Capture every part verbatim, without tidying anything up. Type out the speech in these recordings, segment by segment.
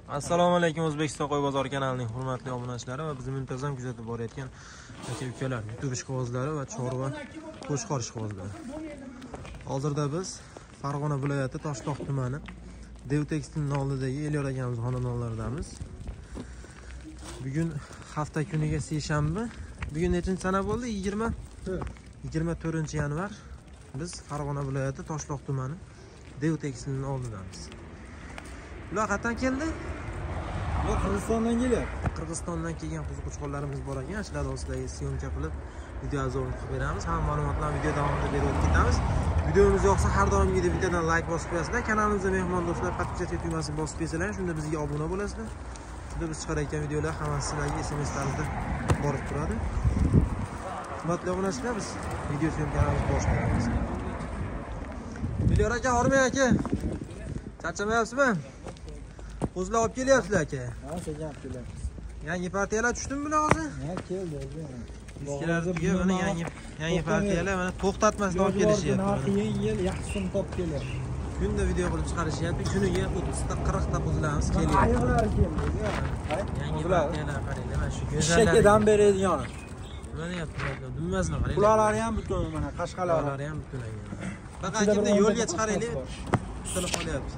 Assalomu alaykum O'zbekiston qo'y bozori kanalining hurmatli obunachilari va bizni muntazam kuzatib borayotgan aka-ukalar, YouTube ishqibozlari va chorva qo'shqor ishqibozlari. Hozirda biz Farg'ona viloyati Toshloq tumani Devtekstilning oldidagi Elyor akamiz xonadonlaridamiz. Bugun hafta kuniga seshanba. Bugun nechinchi sana bo'ldi? yigirma to'rtinchi yanvar. Biz Farg'ona viloyati Toshloq tumani Devtekstilning oldidamiz. Ular qayerdan keldi? Ular Qirg'izistondan kelyapti. Qirg'izistondan kelgan qo'ziqo'chqonlarimiz bor ekan. Shular ostidagi syomka qilib video obzorni qilib beramiz. Hamma ma'lumotlarni video davomida berib ketamiz. Videomiz yoqsa har doimgidek videodan like bosib qo'yasizlar. Kanalimizga mehmon do'stlar podpiskatsiya tugmasini bosib qo'ysanglar, shunda bizga obuna bo'lasizlar. Shunda biz chiqarayotgan videolar hammasi sizlarga S M S tarzida borib turadi. Hurmatli obunachilar, biz video syomkalarimizni boshlaymiz. Elyor aka, Hormay aka. Charchamayapsizmi? Qo'zlar olib kelyapsizlar aka. Ha, sekin olib kelyapmiz. Yangi partiyalar tushdimi bular hozir? Ha, keldi. Eskilarga mana yangi yangi partiyalar mana to'xtatmasdan olib kelishyapti. Narxi yengil, yaxshi so'm topib kelyapti. Kunda video qilib chiqarishyapti. Kuniga o'ttizta qirqta qo'zlarimiz kelyapti. Ayiqlar keldi. Yangi partiyalar qaranglar, mana shu go'zallar. Shakadan beradigan. Nima deyapti? Dummasini qarang. Ularlari ham butun mana qashqalari. Ularlari ham butun ekan. Faqat kimda yo'lga chiqaraylik. Tutilib qolyapti.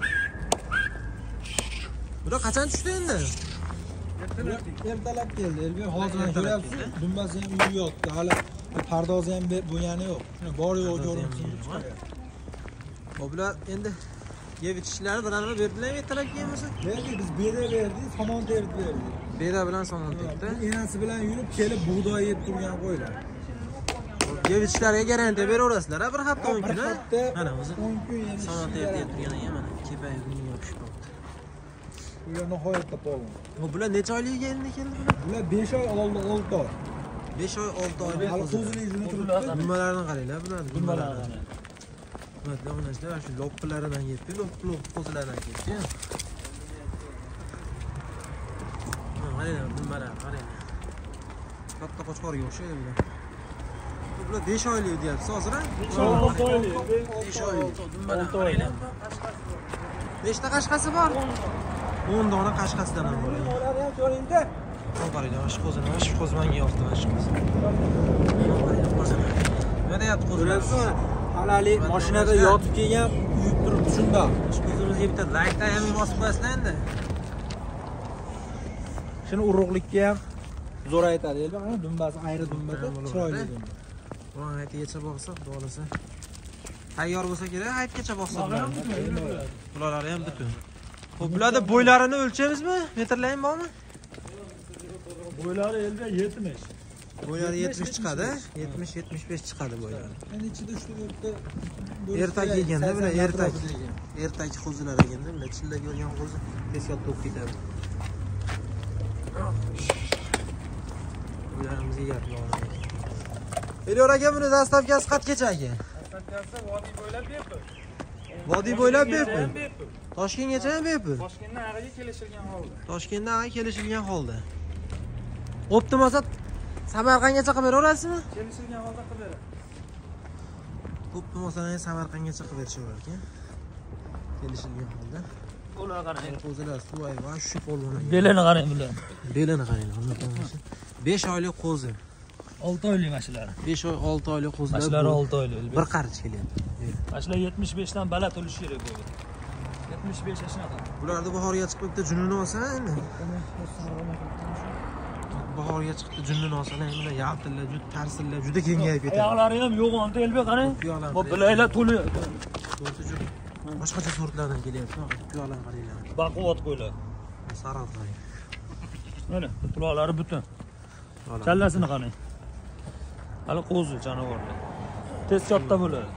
Bular qachon tushdi endi? Ertalab keldi. Elbek hozir ko'ryapsiz, dumbasi ham uyda yotdi. Hali pardozi ham bo'lgani yo'q. Bor yo'q jo'rimsin chiqaryapti. Hop, bular endi yeb ichishlari bilanmi berdilarmi ertalab kelmasa? Berdik, biz beda berdik, somon terib berdik. Beda bilan somon teribdi. Enasi bilan yurib kelib bug'doy yeb turgan qo'ylar. Yeb ichishlariga garantiya beraverasizlar, bir hafta o'n kun. Mana o'zi o'n kun yeb somon terib turgan ekan, mana kepay kunga yopishib qoldi. Ular nihoyatda polvon. Bu bular necha oylikga endi keldi bular? Bular besh oy oldi, olti oy. besh oy, olti oylik. Hali qo'zini izini turibdi. Dumalarini qaranglar, bular Dumalarini. Hurmatli obunachilar, shu loppilaridan yetdi, lop-lop qo'zilardan ketdi. Qaranglar, dumalar, qaranglar. Katta qo'chqorga o'xshaydi bular. Bular besh oylik deyapsiz hozir, ha? besh oy, olti oylik. besh oy, dumalar qaranglar. Nechta qashqasi bor? o'n dona qashqasidan ham bor. Ular ham ko'ringda. Qaranglar, mana shu qo'zini, mana shu qo'z menga yoqdi, mana shu qo'z. Nima deyapti qo'zilar? Halali mashinada yotib kelgan, uyib turibdi shunda. Shu qo'zimizga bitta like ham bosib qo'yasizlar endi. Shuni urug'likka ham zo'r aytadi. Elbek mana dumbasi ayri dumbada, chiroyli dumba. Buni aytgacha boqsak, bo'lsa. Tayyor bo'lsa kerak, aytgacha boqsak. Bularlari ham butun. Xo'p, bularda bo'ylarini o'lchaymizmi? Metrlaring bormi? Bo'ylari elga yetmish. Bo'ylari yetmish chiqadi, yetmish yetmish besh chiqadi bo'ylari. Endi ichida shu yerda ertak yeganda, bular ertak. Ertak qo'zilar eganda, bular chilla ko'rgan qo'zi tezkor to'p ketadi. Bo'ylarimiz yeyapti. Elyor aka, buni zastavkasi qatgacha aka? Zastavkasi vodiy bo'ylab bepul. Vodiy bo'ylab bepul. Toshkentgacha ham bepul. Toshkentdan ariga kelishilgan holda. Toshkentdan ariga kelishilgan holda. Optim olsa Samarqandgacha qilib beraverasizmi? Kelishilgan holda qilib beradi. Optim olsa Samarqandgacha qilib berishaverar ekan. Kelishilgan holda. Ular qarang. Qo'zilar suvay va shu polvon. Belini qarang bular. Belini qarang, hurmatli. besh oylik qo'zi. olti oylik mashinalari. besh oy, olti oylik qo'zilar. Mashinalari olti oylik. Bir qarich kelyapti. Mashinlar yetmish besh dan baland bo'lishi kerak bu. yetmish besh shunaqa. Bularni bahorga chiqib bitta junini olsa endi. Bahorga chiqdi junini olsalar, endi yaltilla, juda tarsillar, juda kengayib ketadi. Oyoqlari ham yo'g'onda Elbek qarang. Bu bilaklar to'li. Boshqacha sortlardan kelyapti. Tuyoqlarni qaranglar. Baquvvat qo'ylar. Sariq qarang. Mana quloqlari butun. Kallasini qarang. Hali qo'zi jonivorlar. Tez katta bo'ladi.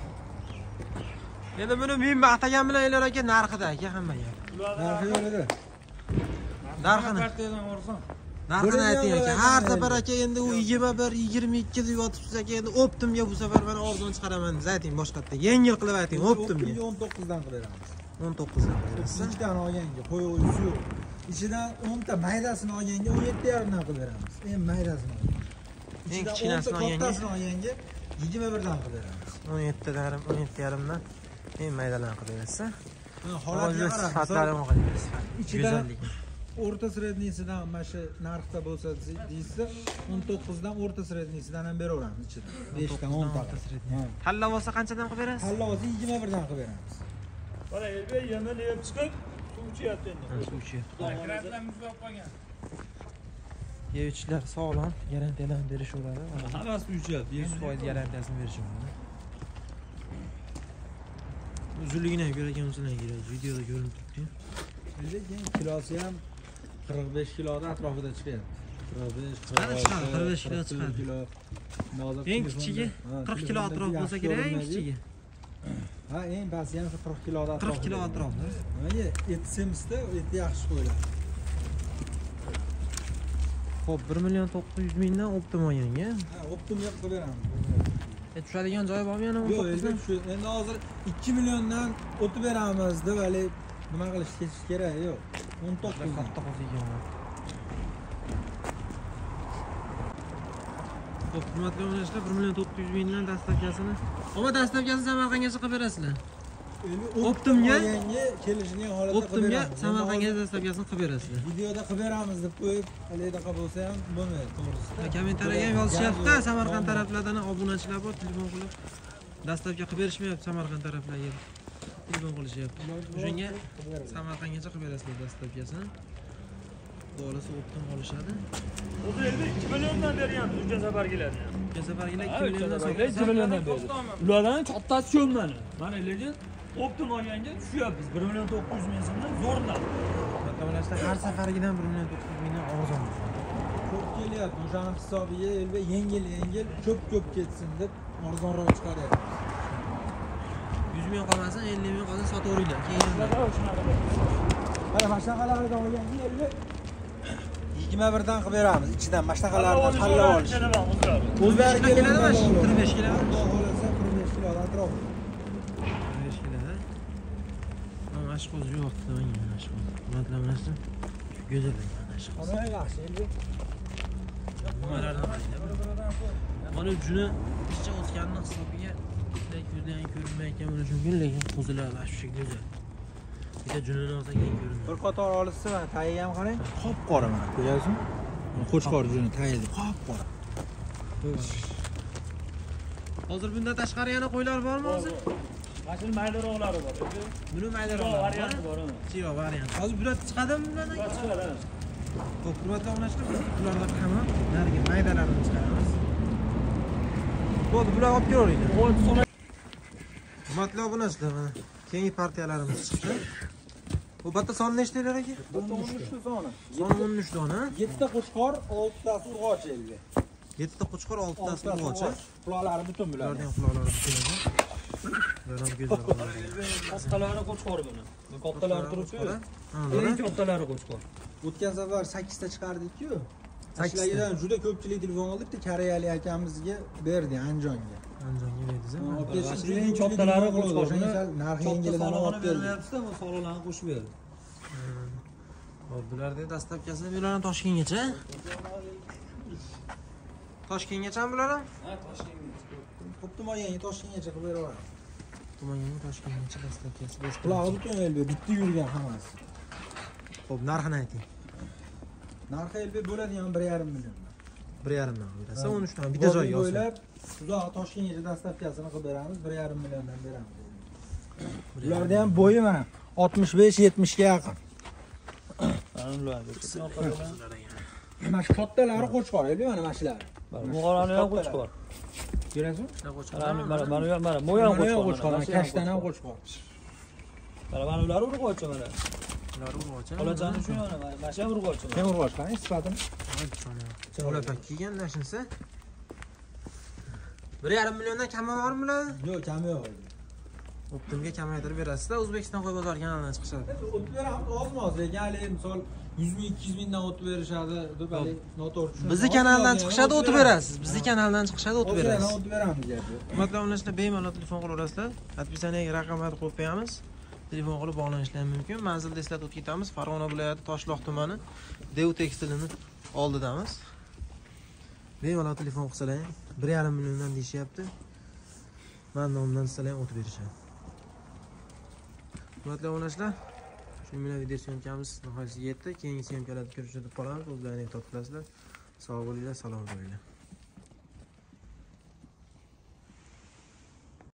Endi buni men maqtagan bilan Elyor aka narxida aka hammaga. Narxi yo'lida. Narxini. Partiyadan o'rsan. Narxini ayting aka. Har safar aka endi u yigirma bir, yigirma ikki deb yotibsiz aka. Endi Optimga bu safar mana arzon chiqaraman deb ayting boshqatda. Yengil qilib ayting Optimga. o'n to'qqiz dan qilib beramiz. o'n to'qqiz dan berasiz. ikkidan olganga qo'y o'yisi yo'q. Ichidan o'n ta maydasini olganga o'n yetti yarim dan qilib beramiz. Eng maydasini. Eng kichkinasini olganga yigirma bir dan qilib beramiz. o'n yetti yarim, o'n yetti yarim dan eng maydalarni qilib berasiz. Holatga qarab, sifatlarini qaraymiz. ichida o'rta sredniysidan mana shu narxda bo'lsa deysiz, o'n to'qqiz dan o'rta sredniysidan ham beraveramiz ichida. besh dan o'n ta. Halla bo'lsa qanchadan qilib berasiz? Halla bo'lsa yigirma bir dan qilib beramiz. Mana yerga yemini yeb chiqib, suv ichyapti endi. Suv ichyapti. Kratlar muzlab qolgan. Yevchilar sog'lom, garantiyalarni berishaveradi. Hammasi suv ichyapti. yuz foiz garantiyasini berishadi. Uzunligini ko'rgan bo'lsangiz kerak, videoda ko'rinib turibdi. Lekin kilosi ham qirq besh kilodan atrofida chiqyapti. qirq besh, qirq besh kilo chiqadi. Eng kichigi qirq kilo atrof bo'lsa kerak, eng kichigi. Ha, eng pasti ham qirq kilodan atrofida. qirq kilo atrofida. Mana eti semizda, eti yaxshi qo'yiladi. Xo'p, bir million to'qqiz yuz mingdan Optim olganga. Ha, Optimga qilib beramiz. E tushadigan joyi bormi yana o'n Yo'q, to'qqizdan? shu endi hozir ikki milliondan o'tib beramiz deb hali nima qilish ketish kerak, yo'q. o'n to'qqiz Katta qolgan. Xo'p, hurmatli onalar, bir million to'qqiz yuz mingdan dastavkasini. Ama dastavkasini Samarqandgacha qilib berasizlar. Optimga kelishgan holatda Optimga Samarqandga dastavkasini qilib berasizlar. Videoda qilib beramiz deb qo'yib, halidaqa bo'lsa ham bo'lmaydi, to'g'risi. Kommentariyaga ham yozishyapti, Samarqand taraflardan obunachilar bor, telefon qilib dastavka qilib berishmayapti Samarqand taraflarga. Telefon qilishyapti. O'shanga Samarqandgacha qilib berasizlar dastavkasini. Bo'lasa Optim olishadi. O'zi endi ikki milliondan beryapmiz uncha safargilarni. Uncha safargilar ikki milliondan safargilar ikki milliondan berdi. Ulardan kattasi ko'mmani. Mana lekin Optim olganga tushyapmiz. bir million to'qqiz yuz ming so'mdan zo'rlab. Makamlashda har safarigidan bir million to'qqiz yuz mingdan arzon. Ko'p kelyapti. O'shaning hisobiga elba yengil-yengil ko'p-ko'p ketsin deb arzonroq chiqaryapti. yuz ming qolmasin, ellik ming qolsa sotaveringlar. Keyin mana mashtaqalarni olganga elba yigirma bir dan qilib beramiz. Ichidan mashtaqalarni tanlab olish. O'zlari keladimi? qirq besh kilo. Xohlasa qirq besh kilodan atrof. qirq besh kiloda. Mana mashqoz yo'q, mana mashqoz. Hurmatlamasdan go'zal mashqoz. Qanday yaxshi elba. Nimalardan qarang. Mana juni ishcha o'tganini hisobiga bunday ko'zdan ko'rinmayotgan mana shunga lekin qo'zilar shu go'zal. Bitta junini olsa keyin ko'rinadi. Bir qator olishsa mana tagiga ham qarang. Qop-qora mana, ko'ryapsizmi? Qo'chqor juni tagida qop-qora. Hozir bundan tashqari yana qo'ylar bormi hozir? Mana shu maydaroqlari bor. Buni maydaroqlari varianti bor. Chiroq variant. Hozir bular chiqadimi bundan? Chiqadi. Xo'p, hurmatli obunachilar, biz bulardan kamroq narigi maydalarini chiqaramiz. Bo'ldi, bular olib kelaveringlar. Hurmatli obunachilar, mana keyingi partiyalarimiz chiqdi. Bu batta soni nechtalar aka? o'n uch soni. Soni o'n uch dona. yetti qo'chqor, olti tasi urg'och elga. yetti qo'chqor, olti tasi urg'och. Quloqlari butun bular. Ularning quloqlari butun edi. Ular ham go'zal. Kattalari qo'chqor buni. Bu kattalari turibdi. Ha, Eng kattalari qo'chqor. O'tgan safar sakkiz ta chiqardik-ku. sakkiztadan juda ko'pchilik telefon oldi, bitta koreyalik akamizga berdi Anjonga. Anjonga berdingiz-a? Eng kattalari qo'chqor. Narxi yengilidan olib keldi. Bu sog'larni qo'shib berdi. Hop, bularda dastavkasi bularning Toshkentgacha. Toshkentgacha bular ham? Ha, Toshkentgacha. Optim olganga Toshkentgacha qilib beraveramiz. Tumanning Toshkentgacha dastavkasi. Qulog'i butun elbet, bitta yurgan hammasi. Xo'p, narxini ayting. Narxi elbet bo'ladigan bir yarim million. bir yarim dan berasiz. o'n uch dan bitta joy yozing. Bo'ylab uzoq Toshkentgacha dastavkasini qilib beramiz, bir yarim milliondan beramiz. Ularda ham bo'yi mana oltmish besh yetmish ga yaqin. Mana shu kattalari qo'chqor, elbet mana mana shular. Mo'g'orani ham qo'chqor. Ko'rasizmi? Mana mana mana ham mana mo'y ham qo'chqor. Kashtan ham qo'chqor. Mana mana ular urg'ochi mana. Ular urg'ochi. Qolajani shu mana, mana shu ham urg'ochi. Kim urg'och qarang sifatini. Qo'lapak kiygan dashinsa. bir yarim milliondan kami bormi bular? Yo'q, kami yo'q. Optimga kamaytirib berasizlar. O'zbekiston qo'y bozor kanalidan chiqishadi. O'tib beramiz, oz-moz, lekin hali misol yuz ming ikki yuz mingdan o'tib berishadi deb hali noto'g'ri tushunadi. Bizni kanaldan chiqishadi, o'tib berasiz. Bizni kanaldan chiqishadi, o'tib berasiz. O'tib beramiz deyapti. Hurmatli obunachilar, bemalol telefon qilaverasizlar. Podpisaniyaga raqamlarni qo'yib qo'yamiz. Telefon qilib bog'lanishlari mumkin. Manzilni eslatib o'tib ketamiz. Farg'ona viloyati Toshloq tumani Dev tekstilini oldidamiz. Bemalol telefon qilsalar, bir yarim milliondan deyishyapti. Men nomdan sizlar ham o'tib berishadi. Hurmatli obunachilar, shu bilan video syomkamiz nihoyasiga yetdi. Keyingi syomkalarda ko'rishib qolamiz. O'zlaringiz topib qolasizlar. Sog' bo'linglar, salomat bo'linglar.